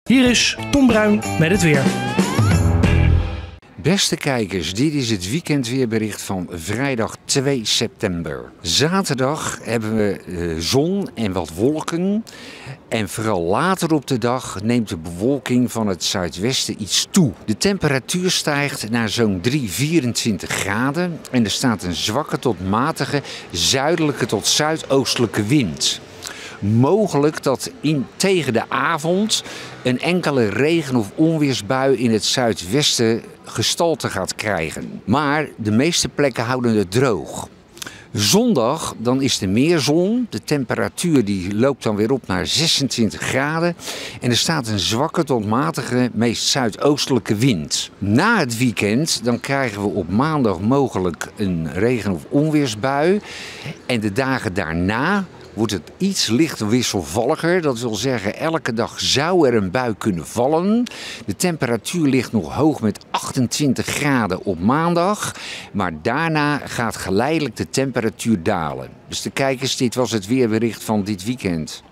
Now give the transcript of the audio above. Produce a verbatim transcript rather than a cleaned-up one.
Hier is Tom Bruin met het weer. Beste kijkers, dit is het weekendweerbericht van vrijdag twee september. Zaterdag hebben we uh, zon en wat wolken. En vooral later op de dag neemt de bewolking van het zuidwesten iets toe. De temperatuur stijgt naar zo'n drie komma vierentwintig graden. En er staat een zwakke tot matige zuidelijke tot zuidoostelijke wind. Mogelijk dat in, tegen de avond een enkele regen- of onweersbui in het zuidwesten gestalte gaat krijgen. Maar de meeste plekken houden het droog. Zondag dan is er meer zon. De temperatuur die loopt dan weer op naar zesentwintig graden. En er staat een zwakke tot matige, meest zuidoostelijke wind. Na het weekend dan krijgen we op maandag mogelijk een regen- of onweersbui. En de dagen daarna wordt het iets licht wisselvalliger. Dat wil zeggen, elke dag zou er een bui kunnen vallen. De temperatuur ligt nog hoog met achtentwintig graden op maandag. Maar daarna gaat geleidelijk de temperatuur dalen. Dus de kijkers, dit was het weerbericht van dit weekend.